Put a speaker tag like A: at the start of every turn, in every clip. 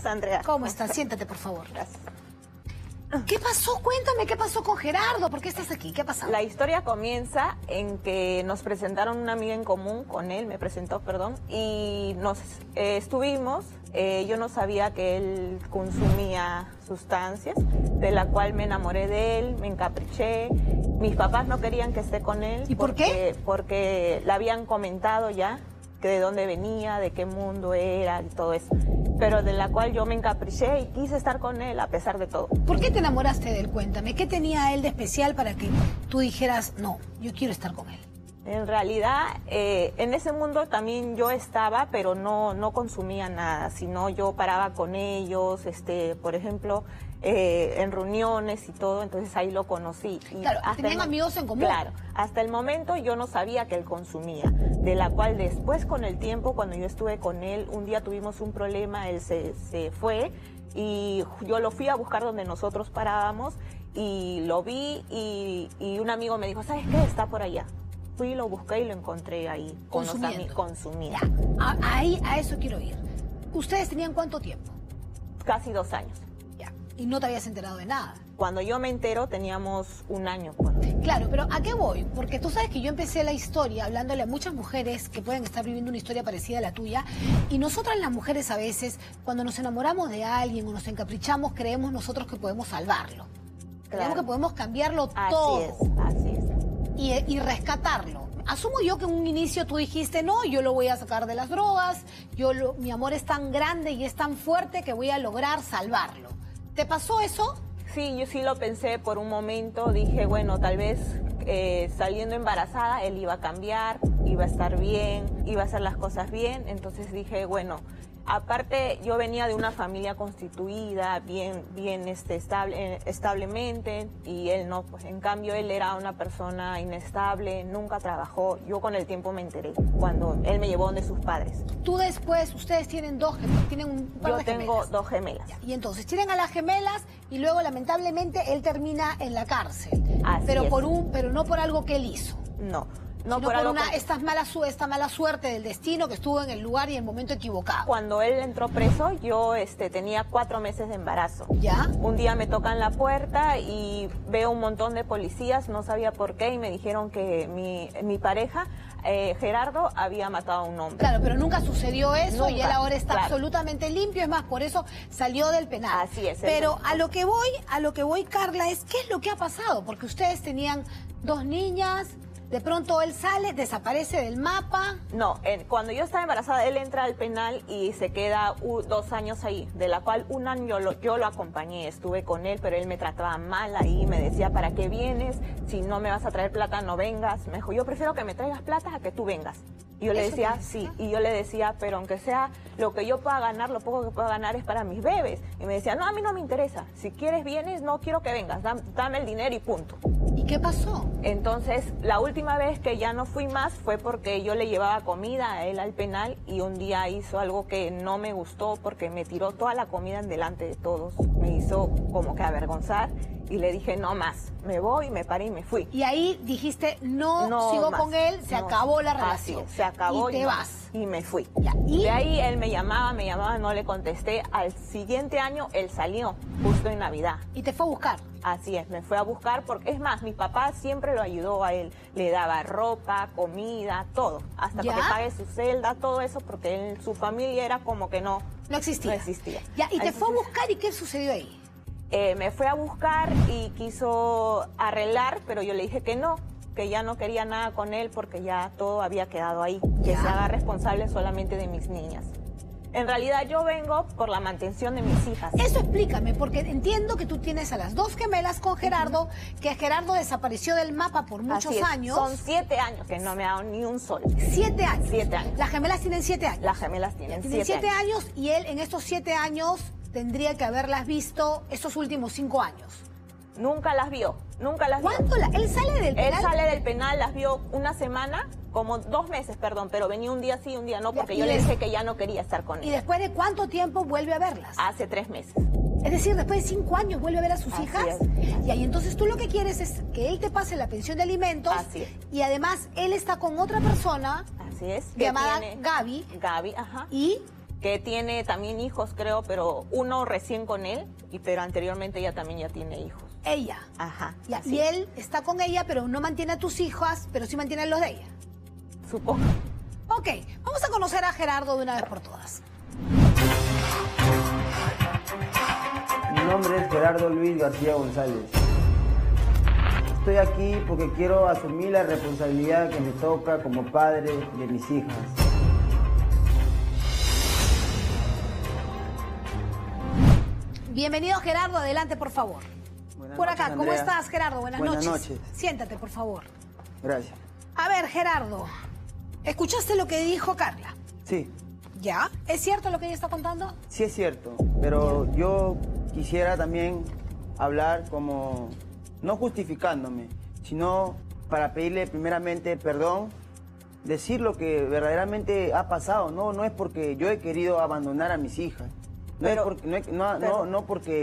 A: Andrea?
B: ¿Cómo estás? Siéntate, por favor.
A: Gracias.
B: ¿Qué pasó? Cuéntame, ¿qué pasó con Gerardo? ¿Por qué estás aquí? ¿Qué ha pasado?
A: La historia comienza en que nos presentaron una amiga en común con él, me presentó, perdón, y nos estuvimos. Yo no sabía que él consumía sustancias, de la cual me enamoré de él, me encapriché. Mis papás no querían que esté con él.
B: ¿Y por qué?
A: Porque le habían comentado ya que de dónde venía, de qué mundo era y todo eso. Pero de la cual yo me encapriché y quise estar con él a pesar de todo.
B: ¿Por qué te enamoraste de él? Cuéntame, ¿qué tenía él de especial para que tú dijeras, no, yo quiero estar con él?
A: En realidad, en ese mundo también yo estaba, pero no consumía nada, sino yo paraba con ellos, por ejemplo, en reuniones y todo, entonces ahí lo conocí. Y
B: claro, tenían amigos en común.
A: Claro, hasta el momento yo no sabía que él consumía, de la cual después con el tiempo, cuando yo estuve con él, un día tuvimos un problema, él se fue y yo lo fui a buscar donde nosotros parábamos y lo vi y un amigo me dijo, ¿sabes qué? Está por allá. Fui, lo busqué y lo encontré ahí. Consumía.
B: Ya, ahí a eso quiero ir. ¿Ustedes tenían cuánto tiempo?
A: Casi 2 años.
B: Ya, y no te habías enterado de nada.
A: Cuando yo me entero teníamos 1 año.
B: Claro, pero ¿a qué voy? Porque tú sabes que yo empecé la historia hablándole a muchas mujeres que pueden estar viviendo una historia parecida a la tuya y nosotras las mujeres a veces, cuando nos enamoramos de alguien o nos encaprichamos, creemos nosotros que podemos salvarlo. Claro. Creemos que podemos cambiarlo todo.
A: Así es.
B: Y rescatarlo. Asumo yo que en un inicio tú dijiste, no, yo lo voy a sacar de las drogas, mi amor es tan grande y es tan fuerte que voy a lograr salvarlo. ¿Te pasó eso?
A: Sí, yo sí lo pensé por un momento, dije, bueno, tal vez saliendo embarazada él iba a cambiar, iba a estar bien, iba a hacer las cosas bien, entonces dije, bueno, aparte yo venía de una familia constituida, bien establemente, y él no, pues en cambio él era una persona inestable, nunca trabajó. Yo con el tiempo me enteré, cuando él me llevó donde sus padres.
B: Tú después, ustedes tienen tienen un par de gemelas.
A: Yo tengo 2 gemelas.
B: Y entonces tienen a las gemelas y luego lamentablemente él termina en la cárcel.
A: Así
B: pero
A: es.
B: Pero no por algo que él hizo.
A: No
B: sino por
A: algo
B: esta mala suerte del destino que estuvo en el lugar y en el momento equivocado.
A: Cuando él entró preso, yo tenía 4 meses de embarazo.
B: ¿Ya?
A: Un día me tocan la puerta y veo un montón de policías, no sabía por qué, y me dijeron que mi pareja, Gerardo, había matado a un hombre.
B: Claro, pero nunca sucedió eso.
A: Nunca,
B: y él ahora está
A: claro,
B: absolutamente limpio, es más, por eso salió del penal.
A: Así es.
B: Pero a lo que voy, Carla, es ¿qué es lo que ha pasado? Porque ustedes tenían 2 niñas. De pronto él sale, desaparece del mapa.
A: No, cuando yo estaba embarazada, él entra al penal y se queda 2 años ahí, de la cual 1 año yo lo acompañé, estuve con él, pero él me trataba mal ahí, me decía, ¿para qué vienes? Si no me vas a traer plata, no vengas. Me dijo, yo prefiero que me traigas plata a que tú vengas. Y yo le decía, sí, y yo le decía, pero aunque sea lo que yo pueda ganar, lo poco que pueda ganar es para mis bebés. Y me decía, no, a mí no me interesa, si quieres vienes, no quiero que vengas, dame el dinero y punto.
B: ¿Y qué pasó?
A: Entonces, la última vez que ya no fui más fue porque yo le llevaba comida a él al penal y un día hizo algo que no me gustó porque me tiró toda la comida en delante de todos. Me hizo como que avergonzar y le dije, no más, me voy, me paré y me fui.
B: Y ahí dijiste, no sigo
A: más,
B: con él, se acabó la relación.
A: Así, se acabó
B: y te vas.
A: Y me fui.
B: Ya, ¿y?
A: De ahí él me llamaba, no le contesté. Al siguiente año él salió, justo en Navidad.
B: ¿Y te fue a buscar?
A: Así es, me fue a buscar porque, es más, mi papá siempre lo ayudó a él. Le daba ropa, comida, todo. Hasta que pague su celda, todo eso, porque su familia era como que no existía.
B: Ya, y te fue a buscar, ¿y qué sucedió ahí?
A: Me fue a buscar y quiso arreglar, pero yo le dije que no, que ya no quería nada con él porque ya todo había quedado ahí. Que se haga responsable solamente de mis niñas. En realidad yo vengo por la mantención de mis hijas.
B: Eso explícame, porque entiendo que tú tienes a las 2 gemelas con Gerardo, que Gerardo desapareció del mapa por muchos años.
A: Son 7 años que no me ha dado ni un sol.
B: 7 años.
A: 7 años.
B: Las gemelas tienen 7 años.
A: Las gemelas tienen
B: 7 años y él en estos 7 años tendría que haberlas visto estos últimos 5 años.
A: Nunca las vio, nunca las vio.
B: ¿Cuánto? ¿Él sale del penal?
A: Él sale del penal, las vio una semana, como 2 meses, perdón, pero venía un día sí, un día no, porque yo le dije que ya no quería estar con él.
B: ¿Y después de cuánto tiempo vuelve a verlas?
A: Hace 3 meses.
B: Es decir, después de 5 años vuelve a ver a sus hijas.
A: Es.
B: Y ahí entonces tú lo que quieres es que él te pase la pensión de alimentos.
A: Así es.
B: Y además él está con otra persona.
A: Así es.
B: Llamada Gaby.
A: Gaby, ajá.
B: Y
A: que tiene también hijos, creo, pero uno recién con él, pero anteriormente ella también ya tiene hijos.
B: Ella.
A: Ajá.
B: Ya,
A: así.
B: y él está con ella, pero no mantiene a tus hijas, pero sí mantiene a los de ella.
A: Supongo.
B: Ok, vamos a conocer a Gerardo de una vez por todas.
C: Mi nombre es Gerardo Luis García González. Estoy aquí porque quiero asumir la responsabilidad que me toca como padre de mis hijas.
B: Bienvenido, Gerardo, adelante, por favor.
C: Buenas
B: Por
C: noches,
B: acá, ¿cómo
C: Andrea.
B: estás, Gerardo? Buenas noches. Siéntate, por favor.
C: Gracias.
B: A ver, Gerardo, ¿escuchaste lo que dijo Carla?
C: Sí,
B: ¿Ya? ¿Es cierto lo que ella está contando?
C: sí es cierto, pero yo quisiera también hablar como, no justificándome, sino para pedirle primeramente perdón, decir lo que verdaderamente ha pasado. No es porque yo he querido abandonar a mis hijas. No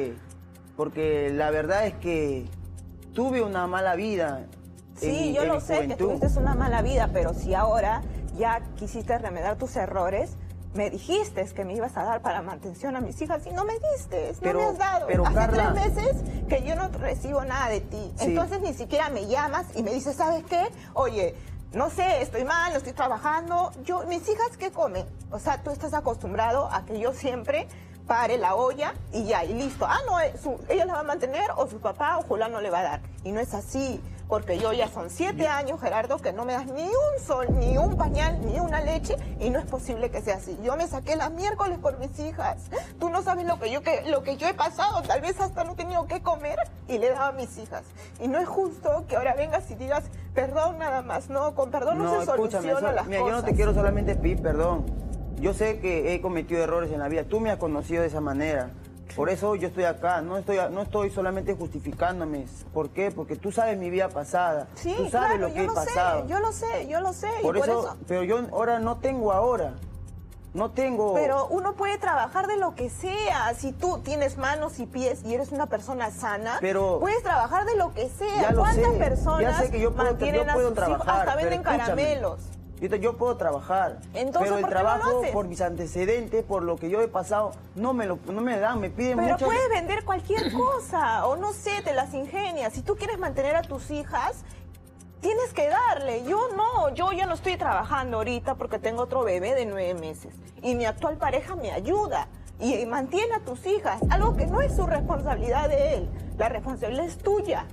C: porque la verdad es que tuve una mala vida.
A: Sí, yo lo sé que tuviste una mala vida, pero si ahora ya quisiste remediar tus errores, me dijiste que me ibas a dar para mantención a mis hijas y no me diste, no me has dado.
C: Pero,
A: hace
C: Carla,
A: 3 meses que yo no recibo nada de ti.
C: Sí.
A: Entonces ni siquiera me llamas y me dices, ¿sabes qué? Oye, no sé, estoy mal, no estoy trabajando. Mis hijas, ¿qué comen? O sea, tú estás acostumbrado a que yo siempre pare la olla y ya, y listo. Ah, no, ella la va a mantener o su papá o Julián no le va a dar. Y no es así, porque yo ya son 7 años, Gerardo, que no me das ni un sol, ni un pañal, ni una leche, y no es posible que sea así. Yo me saqué las miércoles por mis hijas. Tú no sabes lo que yo he pasado, tal vez hasta no he tenido que comer y le he dado a mis hijas. Y no es justo que ahora vengas y digas, perdón nada más. No, con perdón no se solucionan las
C: mira,
A: cosas.
C: yo no te quiero solamente pedir perdón. Yo sé que he cometido errores en la vida. Tú me has conocido de esa manera. Por eso yo estoy acá. No estoy solamente justificándome. ¿Por qué? Porque tú sabes mi vida pasada.
A: Sí,
C: tú sabes
A: claro,
C: lo que he pasado.
A: Yo lo sé.
C: Por eso, pero yo ahora no tengo ahora. No tengo...
A: Pero uno puede trabajar de lo que sea. Si tú tienes manos y pies y eres una persona sana,
C: pero
A: puedes trabajar de lo que sea.
C: Ya lo
A: ¿Cuántas
C: sé,
A: personas
C: ya sé que yo puedo
A: sus
C: trabajar,
A: hijos? Hasta
C: pero
A: venden
C: escúchame.
A: caramelos.
C: Yo puedo trabajar,
A: Entonces,
C: pero el
A: ¿por qué no lo
C: trabajo,
A: haces?
C: por mis antecedentes, por lo que yo he pasado, no me dan, me piden
A: Pero
C: mucho.
A: puedes vender cualquier cosa, o no sé, te las ingenias. Si tú quieres mantener a tus hijas, tienes que darle. Yo ya no estoy trabajando ahorita porque tengo otro bebé de 9 meses. Y mi actual pareja me ayuda y mantiene a tus hijas, algo que no es su responsabilidad de él. La responsabilidad es tuya.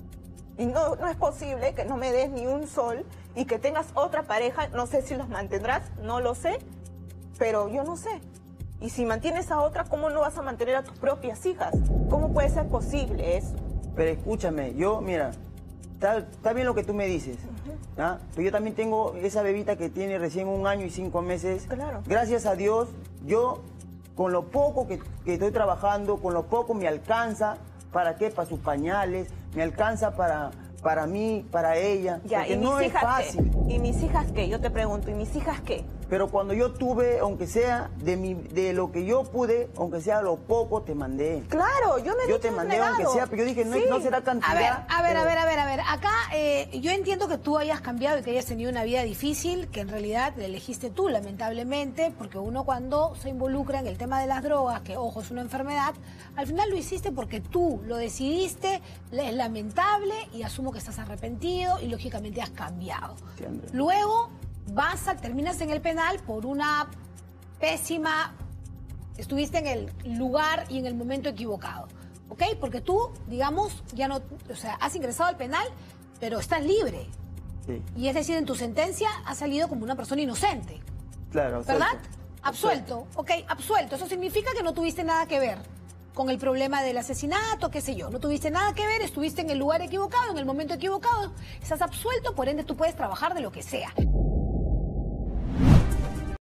A: Y no es posible que no me des ni un sol y que tengas otra pareja, no sé si los mantendrás, no lo sé, pero yo no sé. Y si mantienes a otra, ¿cómo no vas a mantener a tus propias hijas? ¿Cómo puede ser posible eso?
C: Pero escúchame, mira, está bien lo que tú me dices, ¿ah? Pero yo también tengo esa bebita que tiene recién 1 año y 5 meses.
A: Claro.
C: Gracias a Dios, yo con lo poco que estoy trabajando, con lo poco me alcanza, ¿para qué? Para sus pañales, me alcanza para mí, para ella,
A: Ya,
C: porque
A: ¿y
C: no
A: mis
C: es
A: hijas
C: fácil.
A: qué? ¿Y mis hijas qué? Yo te pregunto, ¿y mis hijas qué?
C: Pero cuando yo tuve, aunque sea de lo que yo pude, aunque sea lo poco, te mandé.
A: Claro, yo me he
C: Yo
A: dicho
C: te mandé,
A: negado.
C: aunque sea, pero yo dije, no,
A: Sí.
C: no será cantidad.
B: A ver. Acá yo entiendo que tú hayas cambiado y que hayas tenido una vida difícil, que en realidad la elegiste tú, lamentablemente, porque uno cuando se involucra en el tema de las drogas, que ojo, es una enfermedad, al final lo hiciste porque tú lo decidiste, es lamentable y asumo que estás arrepentido y lógicamente has cambiado.
C: Sí, Andrea.
B: Luego terminas en el penal por una pésima... Estuviste en el lugar y en el momento equivocado, ¿ok? Porque tú, digamos, ya no... O sea, has ingresado al penal, pero estás libre.
C: Sí,
B: Y es decir, en tu sentencia has salido como una persona inocente,
C: claro.
B: ¿verdad?
C: Absuelto.
B: Absuelto, ok, absuelto. Eso significa que no tuviste nada que ver con el problema del asesinato, qué sé yo. No tuviste nada que ver, estuviste en el lugar equivocado, en el momento equivocado. Estás absuelto, por ende tú puedes trabajar de lo que sea.